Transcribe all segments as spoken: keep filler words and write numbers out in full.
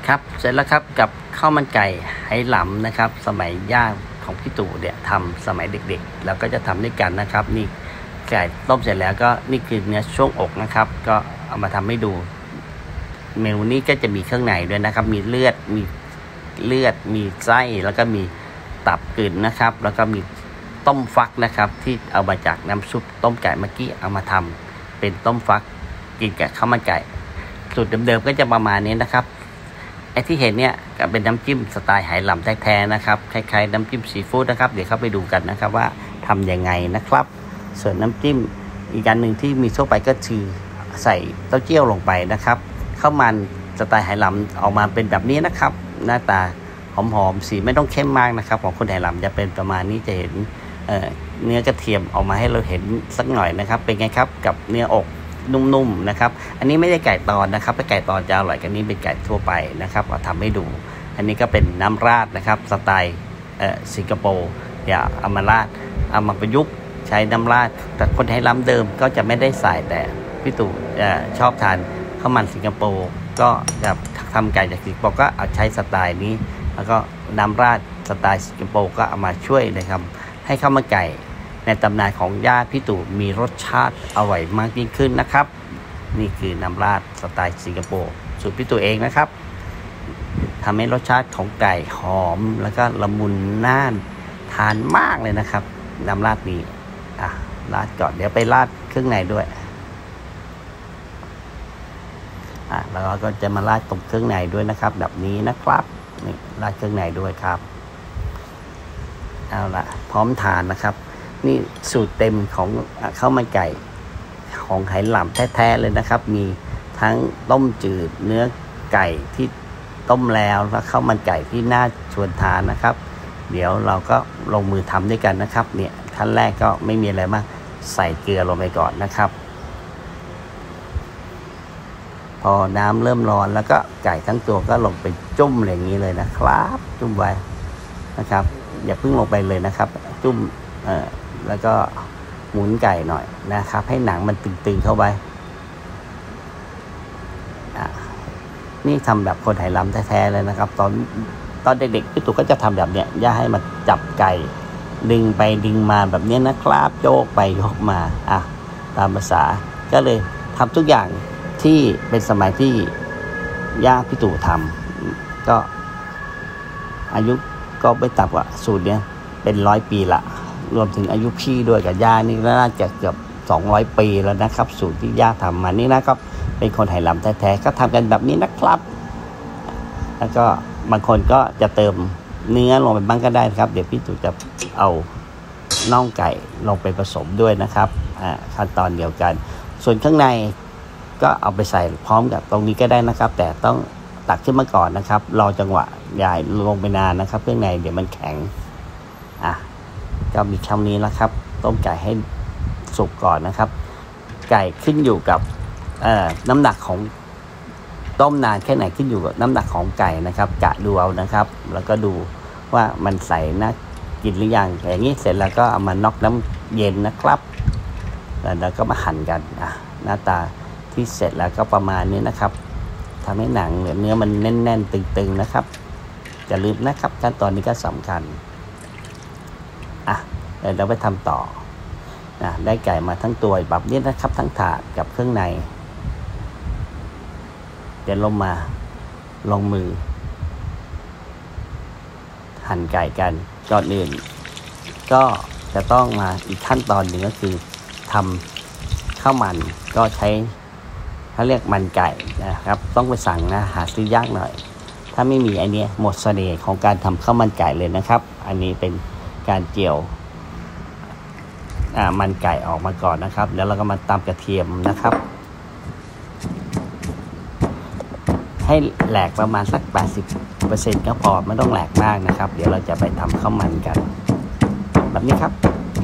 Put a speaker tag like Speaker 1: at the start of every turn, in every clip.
Speaker 1: ครับเสร็จแล้วครับกับข้าวมันไก่ไหหลำนะครับสมัยย่าของพี่ตู่เนี่ยทำสมัยเด็กๆเราก็จะทำด้วยกันนะครับนี่ไก่ต้มเสร็จแล้วก็นี่คือเนื้อช่วงอกนะครับก็เอามาทำให้ดูเมนูนี้ก็จะมีเครื่องในด้วยนะครับมีเลือดมีเลือดมีไส้แล้วก็มีตับกลืนนะครับแล้วก็มีต้มฟักนะครับที่เอามาจากน้ำซุปต้มไก่เมื่อกี้เอามาทำเป็นต้มฟักกินกับข้าวมันไก่สูตรเดิมๆก็จะประมาณนี้นะครับไอ้ที่เห็นเนี่ยก็เป็นน้ำจิ้มสไตล์ไหหลำแท้ๆนะครับคล้ายๆน้ำจิ้มซีฟู้ดนะครับเดี๋ยวเข้าไปดูกันนะครับว่าทำยังไงนะครับส่วนน้ำจิ้มอีกอันหนึ่งที่มีทั่วไปก็คือใส่เต้าเจี้ยวลงไปนะครับข้าวมันสไตล์ไหหลำออกมาเป็นแบบนี้นะครับหน้าตาหอมๆสีไม่ต้องเข้มมากนะครับของคนไหหลำจะเป็นประมาณนี้จะเห็น เ, เนื้อกระเทียมออกมาให้เราเห็นสักหน่อยนะครับเป็นไงครับกับเนื้ออกนุ่มๆนะครับอันนี้ไม่ได้ไก่ตอนนะครับถ้าไก่ตอนจะอร่อยกันนี้เป็นไก่ทั่วไปนะครับเอาทำให้ดูอันนี้ก็เป็นน้ำราดนะครับสไตล์สิงคโปร์อย่าเอามาราดเอามาประยุกต์ใช้น้ำราดแต่คนไทยล้ำเดิมก็จะไม่ได้ใส่แต่พี่ตู่ชอบทานข้าวมันสิงคโปร์ก็จะทำไก่จากสิงคโปร์ก็เอาใช้สไตล์นี้แล้วก็น้ำราดสไตล์สิงคโปร์ก็เอามาช่วยนะครับให้ข้าวมันไก่ในตำนานของย่าพี่ตู่มีรสชาติอร่อยมากยิ่งขึ้นนะครับนี่คือน้ำราดสไตล์สิงคโปร์สูตรพี่ตู่เองนะครับทำให้รสชาติของไก่หอมแล้วก็ละมุนน่านทานมากเลยนะครับน้ำราดนี้อ่ะราดก่อนเดี๋ยวไปราดเครื่องในด้วยอ่ะแล้วก็จะมาราดตรงเครื่องในด้วยนะครับแบบนี้นะครับนี่ราดเครื่องในด้วยครับเอาละพร้อมทานนะครับนี่สูตรเต็มของข้าวมันไก่ของไหหลำแท้ๆเลยนะครับมีทั้งต้มจืดเนื้อไก่ที่ต้มแล้วแล้วข้าวมันไก่ที่น่าชวนทานนะครับเดี๋ยวเราก็ลงมือทำด้วยกันนะครับเนี่ยขั้นแรกก็ไม่มีอะไรมากใส่เกลือลงไปก่อนนะครับพอน้ำเริ่มร้อนแล้วก็ไก่ทั้งตัวก็ลงไปจุ่มอย่างนี้เลยนะครับจุ่มไว้นะครับอย่าเพิ่งลงไปเลยนะครับจุ่มเอ่อแล้วก็หมุนไก่หน่อยนะครับให้หนังมันตึงๆเข้าไปนี่ทำแบบคนไหหลำแท้ๆเลยนะครับตอนตอนเด็กๆพี่ตู่ก็จะทำแบบเนี้ยย่าให้มาจับไก่ดึงไปดึงมาแบบนี้นะครับโยกไปโยกมาอ่ะตามภาษาก็เลยทำทุกอย่างที่เป็นสมัยที่ย่าพี่ตู่ทำก็อายุก็ไม่ต่ำกว่าสูตรเนี้ยเป็นร้อยปีละรวมถึงอายุพี่ด้วยกับย่านี่น่าจะเกือบสองร้อยปีแล้วนะครับสูตรที่ย่าทำมานี่นะครับเป็นคนไหหลำแท้ๆก็ทำกันแบบนี้นะครับแล้วก็บางคนก็จะเติมเนื้อลงไปบ้างก็ได้ครับเดี๋ยวพี่ตู่จะเอาน่องไก่ลงไปผสมด้วยนะครับอ่าขั้นตอนเดียวกันส่วนข้างในก็เอาไปใส่พร้อมกับตรงนี้ก็ได้นะครับแต่ต้องตักขึ้นมาก่อนนะครับรอจังหวะใหญ่ลงไปนานนะครับเครื่องในเดี๋ยวมันแข็งอ่ะก็มีช่องนี้นะครับต้มไก่ให้สุกก่อนนะครับไก่ขึ้นอยู่กับน้ำหนักของต้มนานแค่ไหนขึ้นอยู่กับน้ำหนักของไก่นะครับกะดูเอานะครับแล้วก็ดูว่ามันใส่น่ากินหรือยังอย่างนี้เสร็จแล้วก็เอามาน็อกน้ำเย็นนะครับแล้วก็มาหั่นกันอ่ะหน้าตาที่เสร็จแล้วก็ประมาณนี้นะครับทำให้หนังเนื้อมันแน่นๆตึงๆนะครับอย่าลืมนะครับขั้นตอนนี้ก็สำคัญอ่ะเดี๋ยวเราไปทำต่อนะได้ไก่มาทั้งตัวแบบนี้นะครับทั้งถาดกับเครื่องในเดี๋ยวลงมาลงมือหั่นไก่กันก่อนอื่นก็จะต้องมาอีกขั้นตอนหนึ่งก็คือทำข้าวมันก็ใช้เขาเรียกมันไก่นะครับต้องไปสั่งนะหาซื้อยากหน่อยถ้าไม่มีไอเนี้ยหมดเสน่ห์ของการทำข้าวมันไก่เลยนะครับอันนี้เป็นการเจียวอ่ามันไก่ออกมาก่อนนะครับแล้วเราก็มาตำกระเทียมนะครับให้แหลกประมาณสัก แปดสิบเปอร์เซ็นต์ ก็พอไม่ต้องแหลกมากนะครับเดี๋ยวเราจะไปทำข้าวมันกันแบบนี้ครับ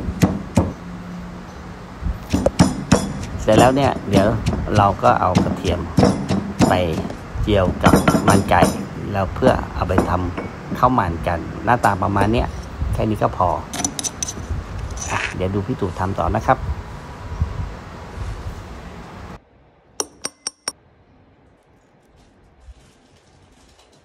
Speaker 1: เสร็จแล้วเนี่ยเดี๋ยวเราก็เอากระเทียมไปเจียวกับมันไก่แล้วเพื่อเอาไปทำข้าวมันกันหน้าตาประมาณนี้แค่นี้ก็พออ่ะเดี๋ยวดูพี่ตู่ทำต่อนะครับ
Speaker 2: ค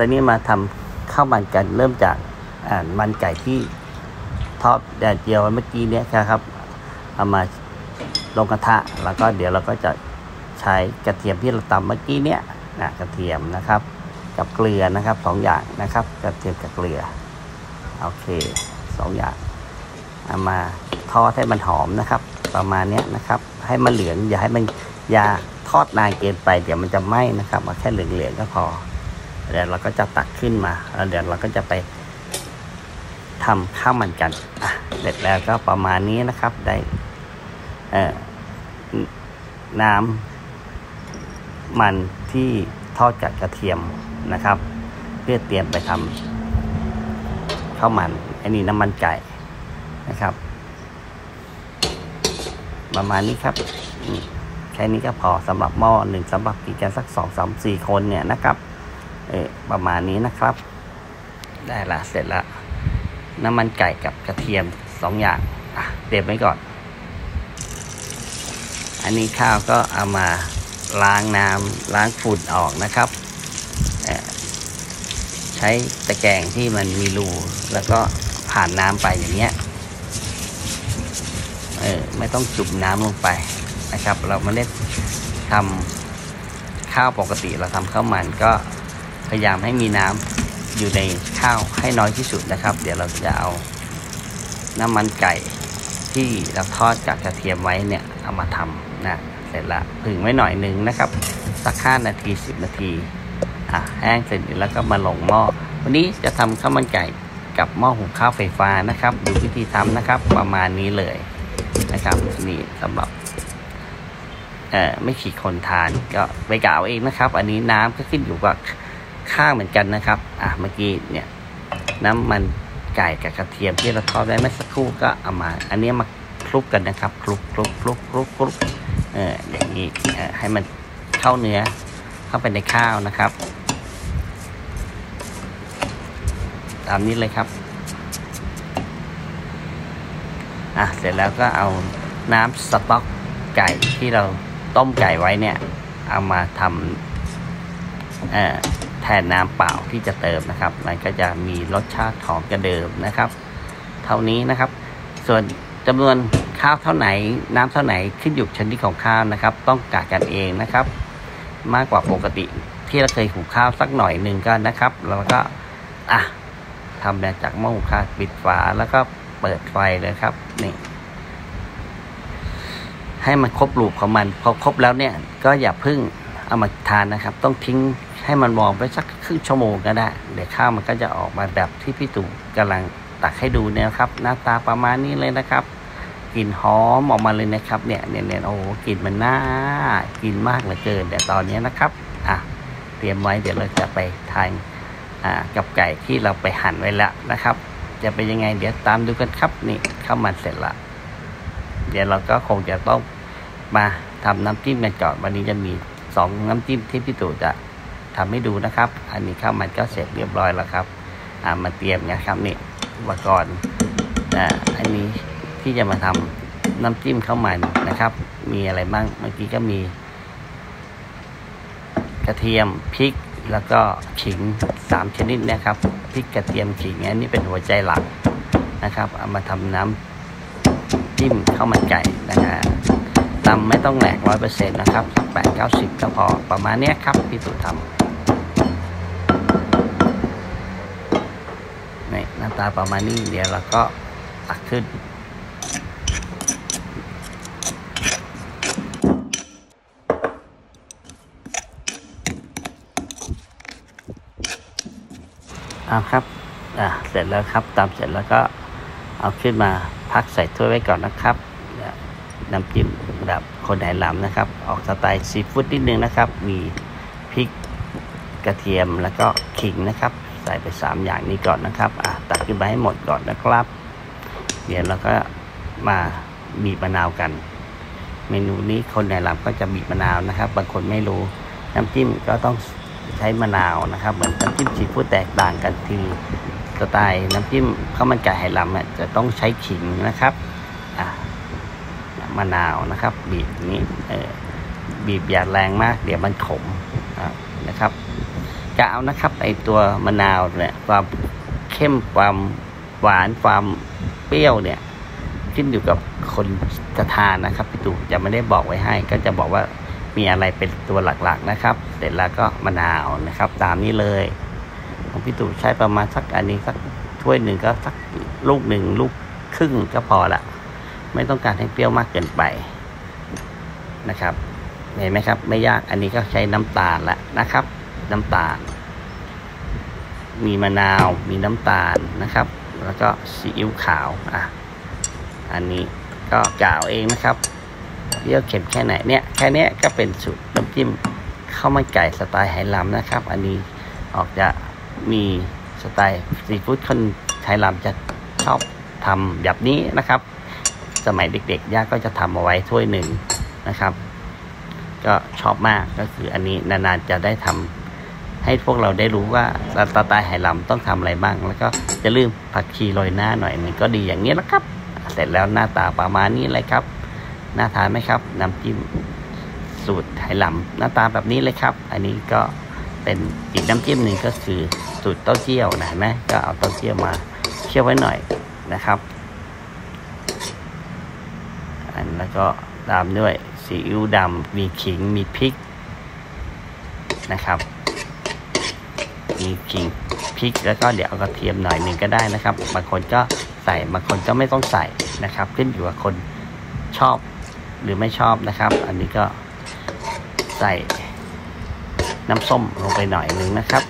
Speaker 1: อนนี้มาทำข้าวมันกันเริ่มจากอ่ามันไก่ที่ทอดแดดเดียวเมื่อกี้เนี้ยครับเอามาลงกระทะแล้วก็เดี๋ยวเราก็จะใช้กระเทียมที่เราตำเมื่อกี้เนี้ยนะกระเทียมนะครับกับเกลือนะครับสองอย่างนะครับกระเทียมกับเกลือโอเคสองอย่างเอามาทอดให้มันหอมนะครับประมาณนี้นะครับให้มันเหลืองอย่าให้มันอย่าทอดนานเกินไปเดี๋ยวมันจะไหม้นะครับมาแค่เหลืองๆก็พอเดี๋ยวเราก็จะตักขึ้นมาแล้วเดี๋ยวเราก็จะไปทำข้าวมันกันอ่ะเสร็จแล้วก็ประมาณนี้นะครับได้เอ่อน้ำมันที่ทอดกับกระเทียมนะครับเพื่อเตรียมไปทำข้าวมันอันนี้น้ำมันไก่นะครับประมาณนี้ครับแค่นี้ก็พอสำหรับหม้อหนึ่งสำหรับกินกันสักสองสามสี่คนเนี่ยนะครับเออประมาณนี้นะครับได้ละเสร็จแล้วน้ำมันไก่กับกระเทียมสองอย่างอ่ะเตรียมไว้ก่อนอันนี้ข้าวก็เอามาล้างน้ำล้างฝุ่นออกนะครับใช้ตะแกรงที่มันมีรูแล้วก็ผ่านน้ำไปอย่างเงี้ยเออไม่ต้องจุ่มน้ำลงไปนะครับเราไม่ได้ทำข้าวปกติเราทำข้าวมันก็พยายามให้มีน้ำอยู่ในข้าวให้น้อยที่สุดนะครับเดี๋ยวเราจะเอาน้ำมันไก่ที่เราทอดจากกระเทียมไว้เนี่ยเอามาทำนะเสร็จละผึ่งไว้หน่อยหนึ่งนะครับสักห้านาทีสิบนาทีอ่ะแห้งเสร็จแล้วก็มาลงหม้อวันนี้จะทำข้าวมันไก่กับหม้อหุงข้าวไฟฟ้านะครับดูวิธีทำนะครับประมาณนี้เลยนะครับนี่สำหรับเอ่อไม่ขี่คนทานก็ไปกล่าวเองนะครับอันนี้น้ำก็ขึ้นอยู่กับข้างเหมือนกันนะครับอ่ะเมื่อกี้เนี่ยน้ำมันไก่กับกระเทียมที่เราทอดไว้เมื่อสักครู่ก็เอามาอันนี้มาคลุกกันนะครับคลุกคลุกคลุกคลุกคลุกเอออย่างนี้เอ่อให้มันเข้าเนื้อเข้าไปในข้าวนะครับตามนี้เลยครับอ่ะเสร็จแล้วก็เอาน้ำสต๊อกไก่ที่เราต้มไก่ไว้เนี่ยเอามาทำเอ่อแทนน้ำเปล่าที่จะเติมนะครับมันก็จะมีรสชาติหอมกระเดิมนะครับเท่านี้นะครับส่วนจำนวนข้าวเท่าไหนน้ำเท่าไหนขึ้นอยู่ชนิดของข้าวนะครับต้องกะกันเองนะครับมากกว่าปกติที่เราเคยหุงข้าวสักหน่อยหนึ่งก็นะครับแล้วก็อ่ะทำแบบจากหม้อหุงข้าวปิดฝาแล้วก็เปิดไฟเลยครับนี่ให้มันครบรูปของมันพอครบแล้วเนี่ยก็อย่าพึ่งเอามาทานนะครับต้องทิ้งให้มันวอร์มไปสักครึ่งชั่วโมงก็ได้เดี๋ยวข้าวมันก็จะออกมาแบบที่พี่ตู่กำลังตักให้ดูเนี่ยครับหน้าตาประมาณนี้เลยนะครับกลิ่นหอมออกมาเลยนะครับเนี่ยเนี่ยเนี่ยโอ้โหกลิ่นมันน่ากินมากเหลือเกินแต่ตอนนี้นะครับอ่ะเตรียมไว้เดี๋ยวเราจะไปทานอ่ากับไก่ที่เราไปหั่นไว้แล้วนะครับจะเป็นยังไงเดี๋ยวตามดูกันครับนี่ข้าวมันเสร็จละเดี๋ยวเราก็คงจะต้องมาทำน้ำจิ้มกันก่อนวันนี้จะมีสองน้ำจิ้มที่พี่ตู่จะทำให้ดูนะครับอันนี้ข้าวมันก็เสร็จเรียบร้อยแล้วครับอ่ามาเตรียมนะครับนี่อุปกรณ์อ่าอันนี้ที่จะมาทำน้ำจิ้มข้าวมันนะครับมีอะไรบ้างเมื่อกี้ก็มีกระเทียมพริกแล้วก็ขิงสามชนิดนะครับพริกกระเทียมขิงอันนี้เป็นหัวใจหลักนะครับเอามาทำน้ำจิ้มข้าวมันไก่นะฮะตำไม่ต้องแหลกร้อยเปอร์เซ็นต์นะครับสักแปดเก้าสิบก็พอประมาณนี้ครับพี่ตู่ทำนี่หน้าตาประมาณนี้เดี๋ยวเราก็ตักขึ้นเอาครับอ่าเสร็จแล้วครับตำเสร็จแล้วก็เอาขึ้นมาพักใส่ถ้วยไว้ก่อนนะครับน้ำจิ้มแบบคนไหหลำนะครับออกสไตล์ซีฟู้ดนิดนึงนะครับมีพริกกระเทียมแล้วก็ขิงนะครับใส่ไปสามอย่างนี้ก่อนนะครับอ่ะตักขึ้นมาให้หมดก่อนนะครับเดี๋ยวเราก็มาบีบมะนาวกันเมนูนี้คนไหหลำก็จะบีบมะนาวนะครับบางคนไม่รู้น้ำจิ้มก็ต้องใช้มะนาวนะครับเหมือนน้ำจิ้มซีฟู้ดแตกต่างกันที่สไตล์น้ำจิ้มข้าวมันไก่ไหหลำเนี่ยจะต้องใช้ขิงนะครับอ่ะมะนาวนะครับบีบนี้เออบีบอย่าแรงมากเดี๋ยวมันขมนะครับกะเอานะครับไอตัวมะนาวเนี่ยความเข้มความหวานความเปรี้ยวเนี่ยขึ้นอยู่กับคนจะทานนะครับพี่ตู่จะไม่ได้บอกไว้ให้ก็จะบอกว่ามีอะไรเป็นตัวหลักๆนะครับเสร็จแล้วก็มะนาวนะครับตามนี้เลยของพี่ตู่ใช้ประมาณสักอันนี้สักถ้วยหนึ่งก็สักลูกหนึ่งลูกครึ่งก็พอละไม่ต้องการให้เปรี้ยวมากเกินไปนะครับเห็นไหมครับไม่ยากอันนี้ก็ใช้น้ำตาลละนะครับน้ำตาลมีมะนาวมีน้ำตาลนะครับแล้วก็ซีอิ๊วขาวอ่ะอันนี้ก็กล่าวเองนะครับเปรี้ยวเค็มแค่ไหนเนี่ยแค่นี้ก็เป็นสูตรน้ำจิ้มข้าวมันไก่สไตล์ไหหลำนะครับอันนี้ออกจะมีสไตล์ซีฟู้ดคนไหหลำจะชอบทำแบบนี้นะครับสมัยเด็กๆย่าก็จะทำเอาไว้ถ้วยหนึ่งนะครับก็ชอบมากก็คืออันนี้นานๆจะได้ทำให้พวกเราได้รู้ว่าสไตล์ไหหลำต้องทำอะไรบ้างแล้วก็จะลืมผักชีโรยหน้าหน่อยมันก็ดีอย่างนี้นะครับเสร็จแล้วหน้าตาประมาณนี้เลยครับน่าทานไหมครับน้ำจิ้มสูตรไหหลำหน้าตาแบบนี้เลยครับอันนี้ก็เป็นอีกน้ำจิ้มหนึ่งก็คือสูตรเต้าเจี้ยวนะเห็นไหมก็เอาเต้าเจี้ยวมาเคี่ยวไว้หน่อยนะครับอันแล้วก็ตามด้วยซีอิ๊วดำมีขิงมีพริกนะครับมีขิงพริกแล้วก็เดี๋ยวเอากระเทียมหน่อยหนึ่งก็ได้นะครับบางคนก็ใส่บางคนก็ไม่ต้องใส่นะครับขึ้นอยู่กับคนชอบหรือไม่ชอบนะครับอันนี้ก็ใส่น้ำส้มลงไปหน่อยหนึ่งนะครับ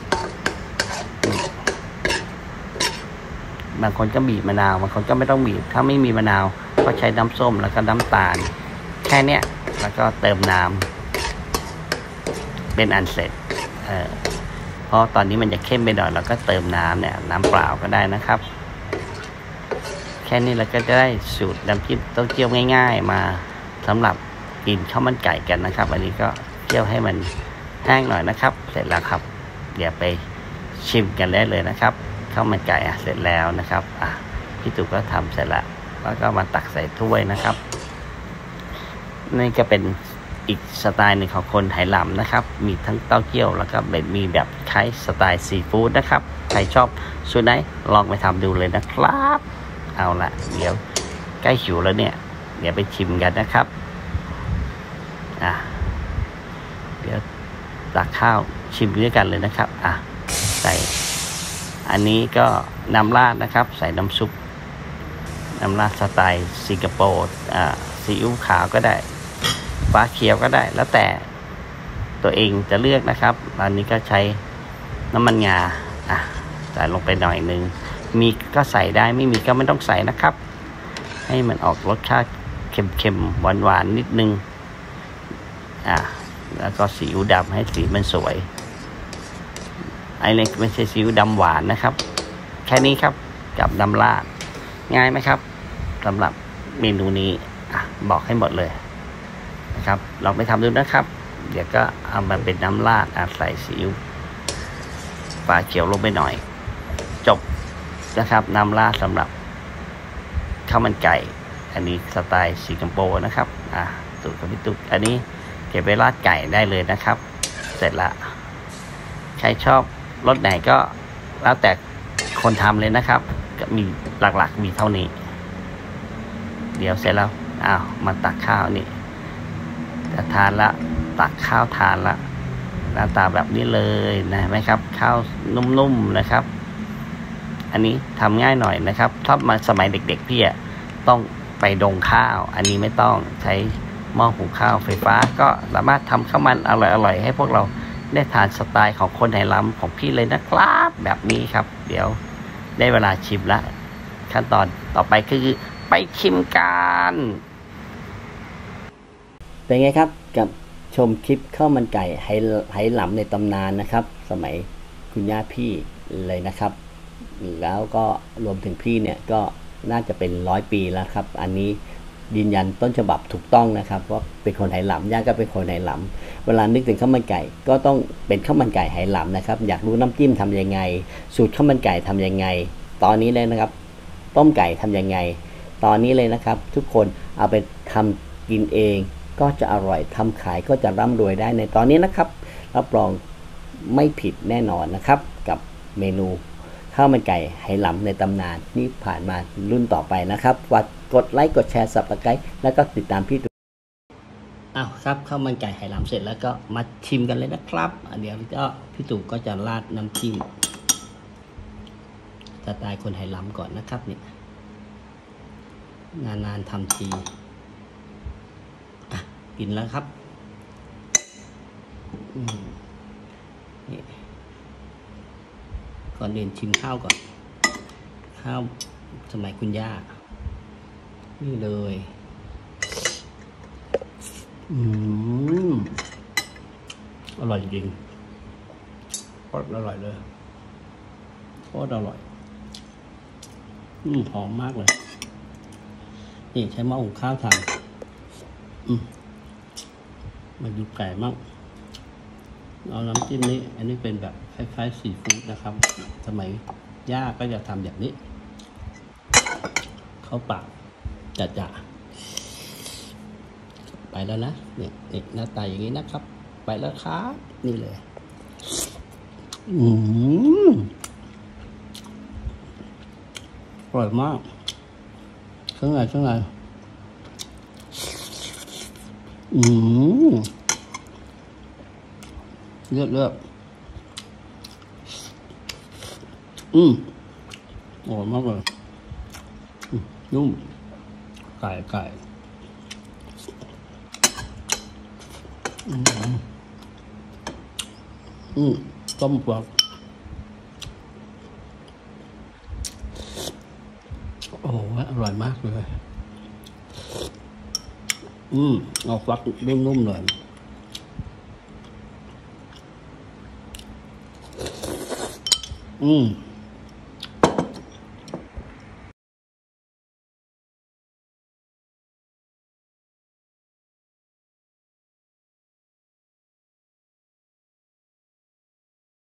Speaker 1: บางคนก็บีบมะนาวบางคนก็ไม่ต้องบีบถ้าไม่มีมะนาวก็ใช้น้ำส้มแล้วก็น้ำตาลแค่เนี้ยแล้วก็เติมน้ำเป็นอันเสร็จเออเพราะตอนนี้มันจะเข้มไปหน่อยเราก็เติมน้ำเนี่ยน้ำเปล่าก็ได้นะครับแค่นี้เราก็จะได้สูตรน้ำจิ้มเต้าเจี้ยวง่ายๆมาสำหรับกินข้าวมันไก่กันนะครับอันนี้ก็เคี่ยวให้มันแห้งหน่อยนะครับเสร็จแล้วครับเดี๋ยวไปชิมกันได้เลยนะครับข้าวมันไก่อ่ะเสร็จแล้วนะครับอ่ะพี่ตู่ก็ทำเสร็จแล้วแล้วก็มาตักใส่ถ้วยนะครับนี่ก็เป็นอีกสไตล์หนึ่งของคนไหหลำนะครับมีทั้งเต้าเจี้ยวแล้วก็แบบมีแบบคล้ายสไตล์ซีฟู้ดนะครับใครชอบสูตรไหนลองไปทำดูเลยนะครับเอาละเดี๋ยวใกล้หิวแล้วเนี่ยเดี๋ยวไปชิมกันนะครับอ่ะเดี๋ยวตักข้าวชิมด้วยกันเลยนะครับอ่ะใส่อันนี้ก็น้ำราดนะครับใส่น้ำซุปน้ำราดสไตล์สิงคโปร์อ่าซีอิ๊วขาวก็ได้ฟ้าเขียวก็ได้แล้วแต่ตัวเองจะเลือกนะครับอันนี้ก็ใช้น้ำมันงาอ่ะใส่ลงไปหน่อยนึงมีก็ใส่ได้ไม่มีก็ไม่ต้องใส่นะครับให้มันออกรสชาติเค็มๆหวานๆนิดนึงอ่ะแล้วก็ซีอิ๊วดำให้สีมันสวยไอ้เล็กไม่ใช่ซีอิ๊วดำหวานนะครับแค่นี้ครับกับน้ำราดง่ายไหมครับสำหรับเมนูนี้อ่ะบอกให้หมดเลยนะครับลองไปทำดูนะครับเดี๋ยวก็เอามาเป็นน้ำราดอ่ะใส่ซีอิ๊วฝาเขียวลงไปหน่อยจบนะครับน้ำราดสำหรับข้าวมันไก่อันนี้สไตล์สิงคโปร์นะครับอ่ะสูตรของพี่ตุ๊กอันนี้เก็บไปราดไก่ได้เลยนะครับเสร็จละใครชอบรสไหนก็แล้วแต่คนทำเลยนะครับก็มีหลักๆมีเท่านี้เดี๋ยวเสร็จแล้วอ้าวมาตักข้าวนี่จะทานละตักข้าวทานละหน้าตาแบบนี้เลยนะไหมครับข้าวนุ่มๆนะครับอันนี้ทำง่ายหน่อยนะครับถ้ามาสมัยเด็กๆพี่ต้องไปดงข้าวอันนี้ไม่ต้องใช้หม้อหุงข้าวไฟฟ้าก็สามารถทำข้าวมันอร่อยๆให้พวกเราได้ทานสไตล์ของคนไหหลำของพี่เลยนะครับแบบนี้ครับเดี๋ยวได้เวลาชิมละขั้นตอนต่อไปคือไปชิมกันเป็นไงครับกับชมคลิปข้าวมันไก่ไหไหหลำในตำนานนะครับสมัยคุณย่าพี่เลยนะครับแล้วก็รวมถึงพี่เนี่ยก็น่าจะเป็นร้อยปีแล้วครับอันนี้ยืนยันต้นฉบับถูกต้องนะครับว่าเป็นคนไหหลำย่าก็เป็นคนไหหลำเวลานึกถึงข้าวมันไก่ก็ต้องเป็นข้าวมันไก่ไหหลำนะครับอยากรู้น้ำจิ้มทำยังไงสูตรข้าวมันไก่ทำยังไงตอนนี้เลยนะครับต้มไก่ทำยังไงตอนนี้เลยนะครับทุกคนเอาไปทำกินเองก็จะอร่อยทำขายก็จะร่ำรวยได้ในตอนนี้นะครับรับรองไม่ผิดแน่นอนนะครับกับเมนูข้าวมันไก่ไหหลำในตำนานนี่ผ่านมารุ่นต่อไปนะครับฝากกดไลค์กดแชร์ ซับสไครบ์ แล้วก็ติดตามพี่ดูอ้าวครับข้าวมันไก่ไหหลำเสร็จแล้วก็มาชิมกันเลยนะครับเดี๋ยวก็พี่ตู่ก็จะราดน้ำจิ้มสไตล์คนไหหลำก่อนนะครับเนี่ยนานๆทำทีอ่ะกินแล้วครับอืมนี่ก่อนเดินชิมข้าวก่อนข้าวสมัยคุณย่านี่เลยอืมอร่อยจริงโคตรอร่อยเลยโคตรอร่อยอืมหอมมากเลยนี่ใช้หม้อหุงข้าวทำอืมมาดูไก่มั่งเอาน้ำจิ้มนี้อันนี้เป็นแบบคล้ายๆซีฟู้ดนะครับสมัยย่าก็จะทำแบบนี้เข้าปากจัดจ่าไปแล้วนะเนี่ยนี่หน้าตาอย่างนี้นะครับไปแล้วครับนี่เลยอืมอร่อยมากข้างในข้างในอืมเลือดเลือดอืมอร่อยมากเลยนุ่มไก่ไก่อืมอืมต้มฟักโอ้โหอร่อยมากเลยอืมเอาฟักนุ่มๆหน่อยอืม